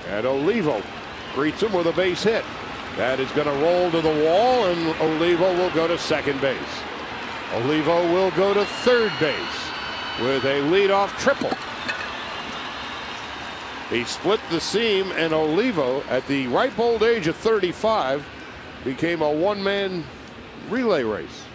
And Olivo greets him with a base hit. That is going to roll to the wall, and Olivo will go to second base. Olivo will go to third base with a leadoff triple. He split the seam, and Olivo, at the ripe old age of 35, became a one-man relay race.